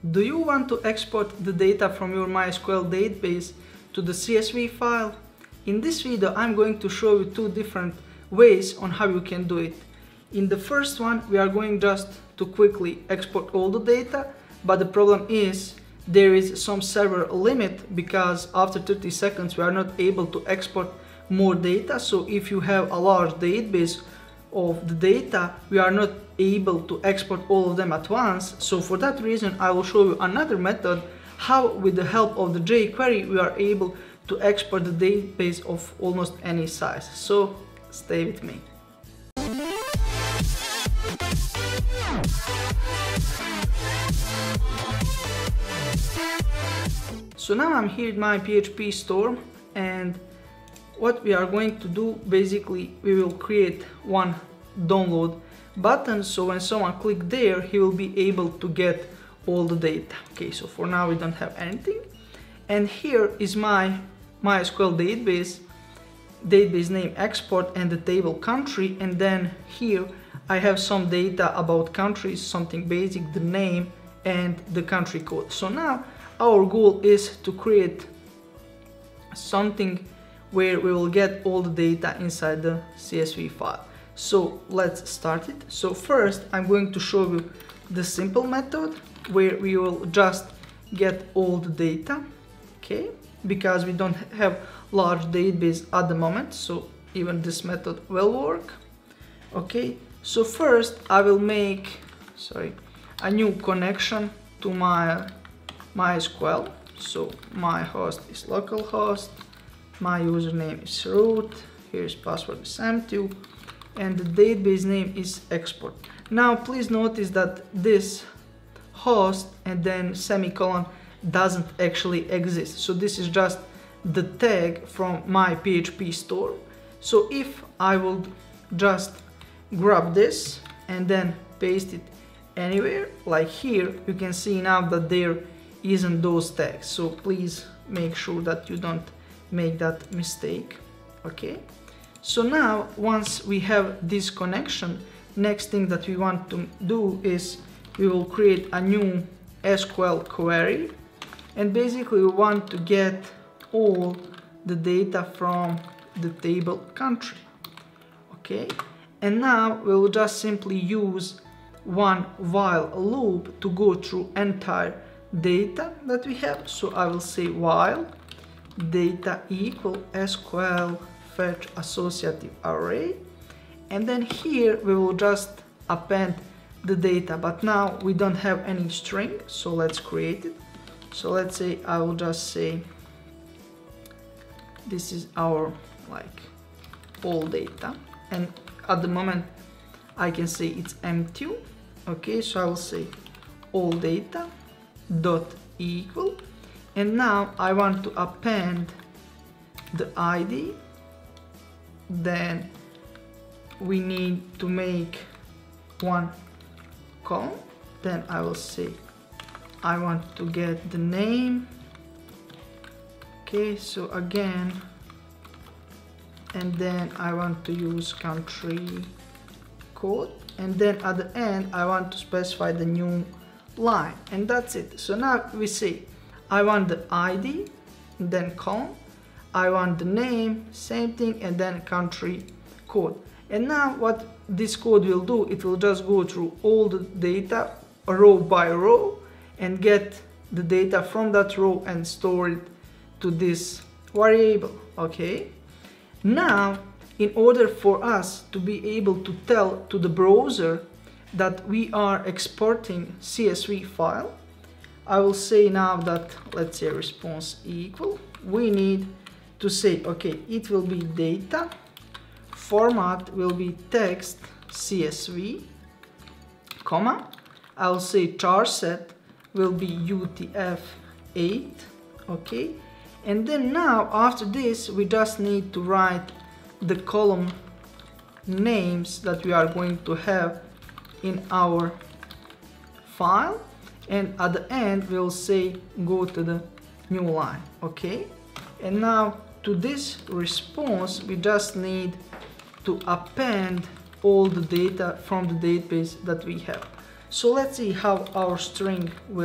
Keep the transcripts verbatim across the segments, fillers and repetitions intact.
Do you want to export the data from your MySQL database to the C S V file? In this video, I'm going to show you two different ways on how you can do it. In the first one, we are going just to quickly export all the data, but the problem is there is some server limit because after thirty seconds we are not able to export more data. So if you have a large database of the data, we are not able to export all of them at once. So for that reason, I will show you another method how with the help of the jQuery we are able to export the database of almost any size. So stay with me. So now I'm here in my P H P store, and what we are going to do, basically we will create one download button, so when someone click there he will be able to get all the data. Okay, so for now we don't have anything, and here is my MySQL database database name export and the table country, and then here I have some data about countries, something basic, the name and the country code. So now our goal is to create something where we will get all the data inside the C S V file. So let's start it. So first I'm going to show you the simple method where we will just get all the data, okay, because we don't have large database at the moment, so even this method will work. Okay, so first I will make sorry a new connection to my MySQL. So my host is localhost, my username is root, here's password is M two, and the database name is export. Now please notice that this host and then semicolon doesn't actually exist. So this is just the tag from my P H P store. So if I will just grab this and then paste it anywhere, like here, you can see now that there isn't those tags. So please make sure that you don't make that mistake. Okay, so now once we have this connection, next thing that we want to do is we will create a new S Q L query, and basically we want to get all the data from the table country. Okay, and now we will just simply use one while loop to go through entire data that we have. So I will say while data equal S Q L fetch associative array, and then here we will just append the data, but now we don't have any string, so let's create it. So let's say I will just say this is our like all data, and at the moment I can say it's M two. Okay, so I will say all data dot equal, and now I want to append the I D. Then we need to make one column, then I will say I want to get the name. Okay, so again, and then I want to use country code, and then at the end I want to specify the new line, and that's it. So now we say I want the I D, then column, I want the name, same thing, and then country code. And now what this code will do, it will just go through all the data row by row and get the data from that row and store it to this variable. Okay, now in order for us to be able to tell to the browser that we are exporting C S V file, I will say now that, let's say response equal, we need to say, okay, it will be data, format will be text C S V, comma, I'll say charset will be U T F eight, okay, and then now after this we just need to write the column names that we are going to have in our file, and at the end we'll say go to the new line. Okay, and now to this response we just need to append all the data from the database that we have. So let's see how our string will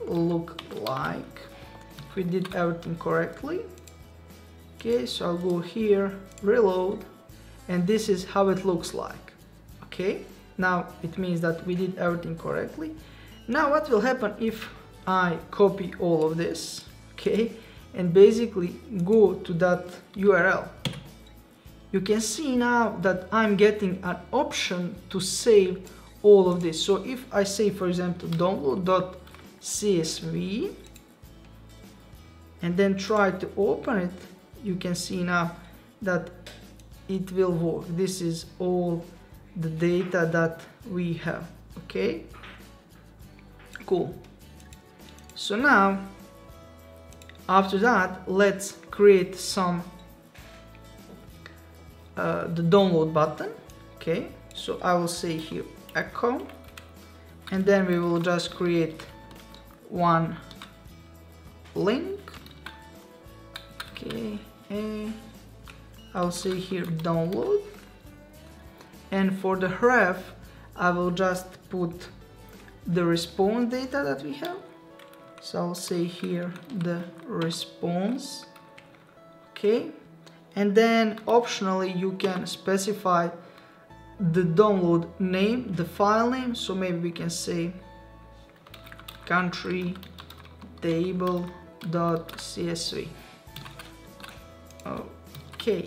look like if we did everything correctly. Okay, so I'll go here, reload, and this is how it looks like. Okay, now it means that we did everything correctly. Now what will happen if I copy all of this, okay, and basically go to that U R L? You can see now that I'm getting an option to save all of this. So if I say, for example, download.csv and then try to open it, you can see now that it will work. This is all the data that we have. Okay, cool. So now after that, let's create some uh, the download button. Okay, so I will say here echo, and then we will just create one link. Okay, and I'll say here download, and for the ref I will just put the response data that we have. So I'll say here the response. Okay, and then optionally you can specify the download name, the file name. So maybe we can say country table.csv. Okay,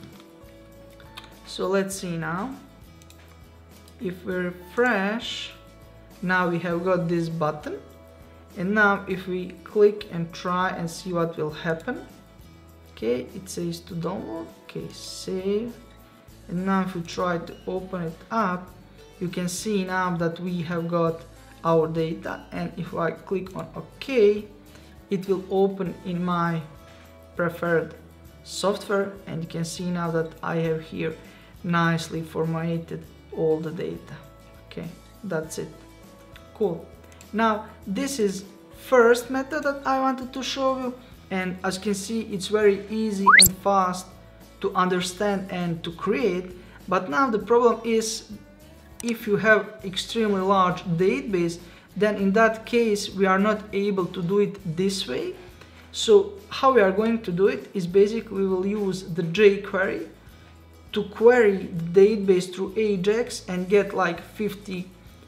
so let's see now. If we refresh, now we have got this button, and now if we click and try and see what will happen. Okay, it says to download. Okay, save, and now if we try to open it up, you can see now that we have got our data, and if I click on OK, it will open in my preferred software, and you can see now that I have here nicely formatted all the data. Okay, that's it. Cool. Now this is first method that I wanted to show you, and as you can see, it's very easy and fast to understand and to create. But now the problem is, if you have extremely large database, then in that case we are not able to do it this way. So how we are going to do it is basically we will use the jQuery to query the database through Ajax and get like fifty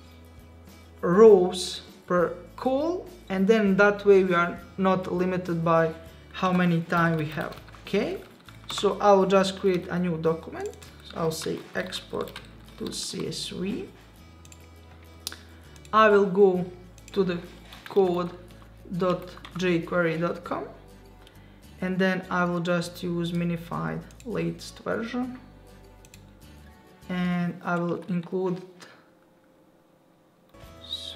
rows per call, and then that way we are not limited by how many time we have. Okay, so I will just create a new document. So I'll say export to C S V. I will go to the code dot j query dot com, and then I will just use minified latest version, and I will include, so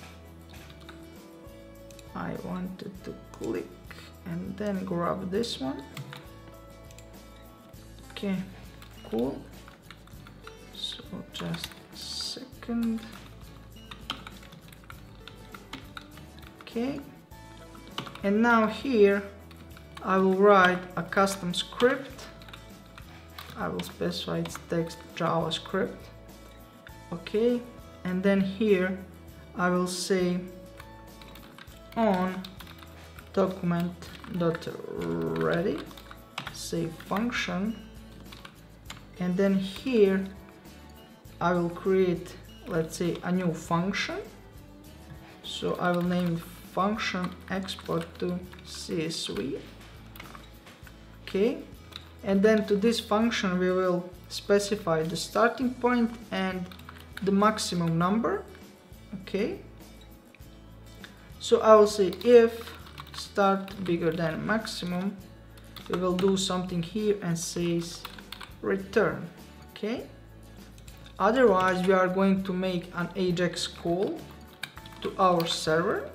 I wanted to click and then grab this one. Okay, cool. So just a second. Okay, and now here I will write a custom script. I will specify its text JavaScript. Okay, and then here I will say on document.ready, say function, and then here I will create, let's say, a new function. So I will name function export to C S V. Okay, and then to this function we will specify the starting point and the maximum number. Okay, so I will say if start bigger than maximum, we will do something here and says return. Okay, otherwise we are going to make an Ajax call to our server,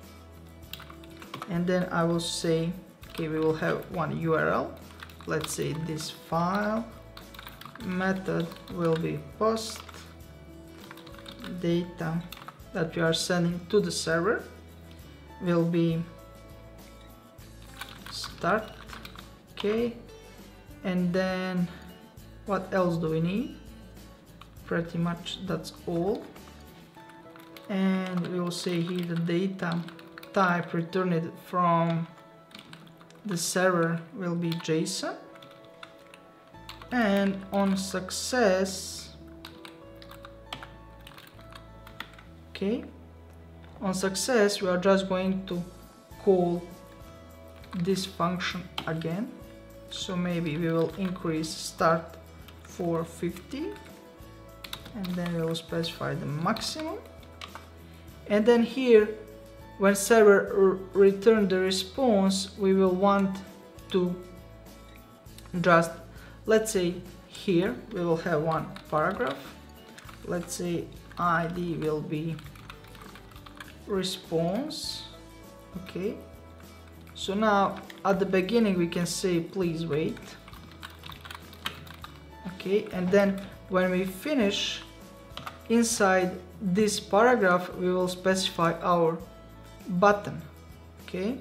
and then I will say, okay, we will have one U R L. Let's say this file method will be post data that we are sending to the server will be start. Okay, and then what else do we need? Pretty much that's all. And we will say here the data type returned from the server will be JSON, and on success, okay, on success we are just going to call this function again. So maybe we will increase start for fifty, and then we will specify the maximum, and then here when server return the response, we will want to just, let's say here we will have one paragraph. Let's say I D will be response. Okay, so now at the beginning we can say please wait. Okay, and then when we finish, inside this paragraph we will specify our button. Okay,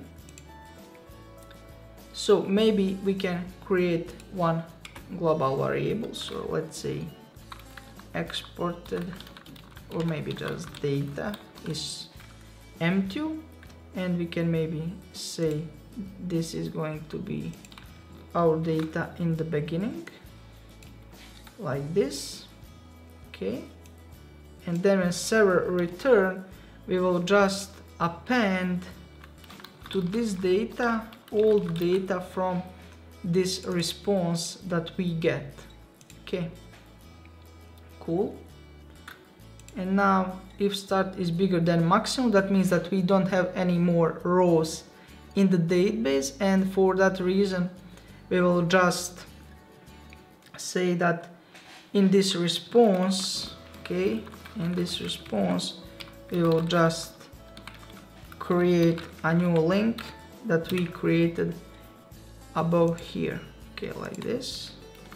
so maybe we can create one global variable. So let's say exported, or maybe just data is empty, and we can maybe say this is going to be our data in the beginning, like this. Okay, and then when server return, we will just append to this data all the data from this response that we get. Okay, cool. And now if start is bigger than maximum, that means that we don't have any more rows in the database, and for that reason we will just say that in this response, okay, in this response we will just create a new link that we created above here. Okay, like this.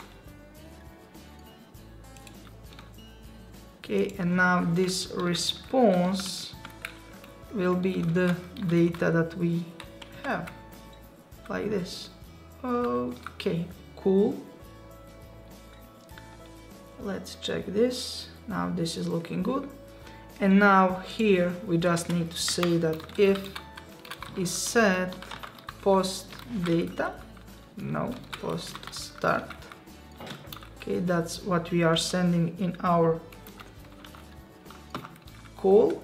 Okay, and now this response will be the data that we have, like this. Okay, cool. Let's check this. Now this is looking good. And now here we just need to say that if is set post data, no, post start. Okay, that's what we are sending in our call.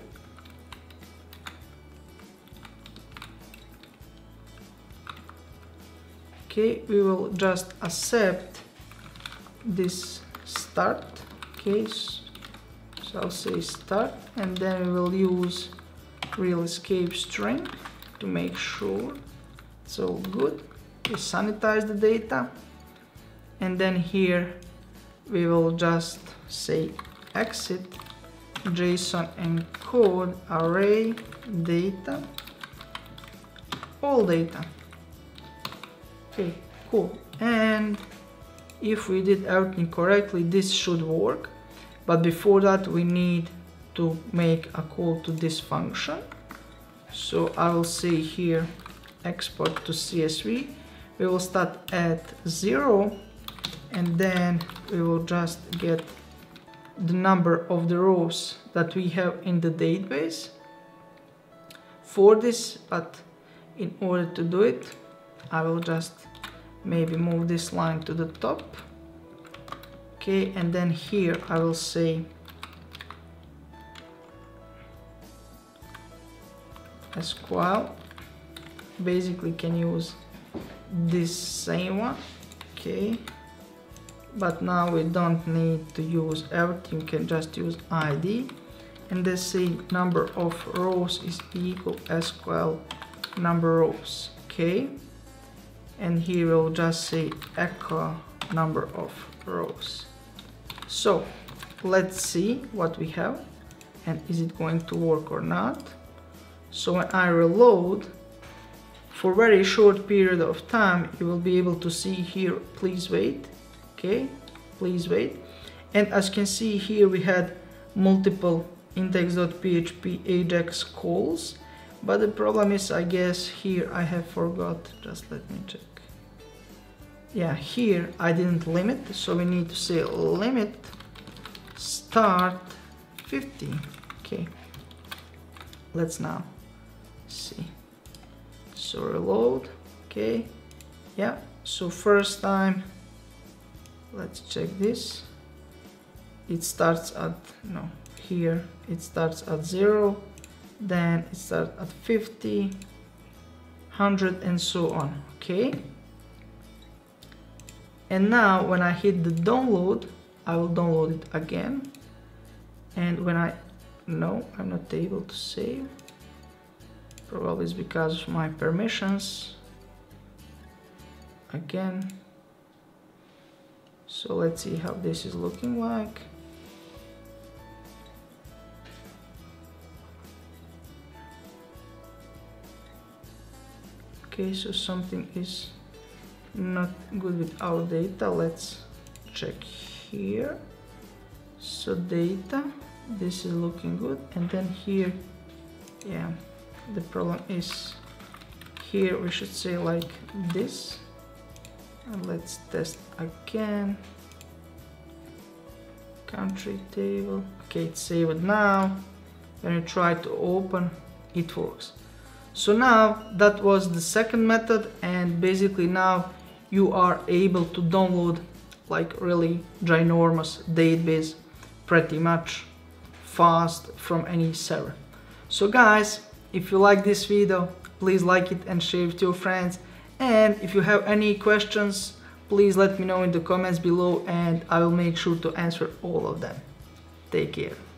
Okay, we will just accept this start case. So I'll say start, and then we will use real escape string to make sure it's all good. We sanitize the data, and then here we will just say exit JSON encode array data, all data. Okay, cool. And if we did everything correctly, this should work. But before that we need to make a call to this function. So I will say here export to C S V. We will start at zero, and then we will just get the number of the rows that we have in the database for this. But in order to do it, I will just maybe move this line to the top. Okay, and then here I will say S Q L. Basically can use this same one. Okay, but now we don't need to use everything, you can just use I D, and then say number of rows is equal S Q L number rows. Okay, and here we'll just say echo number of rows. So let's see what we have and is it going to work or not. So when I reload, for a very short period of time you will be able to see here please wait. Okay, please wait. And as you can see here we had multiple index.php ajax calls, but the problem is, I guess here I have forgot, just let me check. Yeah, here I didn't limit, so we need to say limit start fifty. Okay, let's now see. So reload. Okay, yeah, so first time, let's check this. It starts at, no, here it starts at zero, then it starts at fifty, one hundred, and so on. Okay, and now when I hit the download, I will download it again, and when I, no, I'm not able to save, probably it's because of my permissions. Again, so let's see how this is looking like. Okay, so something is not good with our data. Let's check here. So data, this is looking good, and then here, yeah, the problem is here we should say like this. And let's test again. Country table. Okay, it's saved now. When you try to open, it works. So now that was the second method, and basically now you are able to download like really ginormous database pretty much fast from any server. So guys, if you like this video, please like it and share it with your friends. And if you have any questions, please let me know in the comments below and I will make sure to answer all of them. Take care.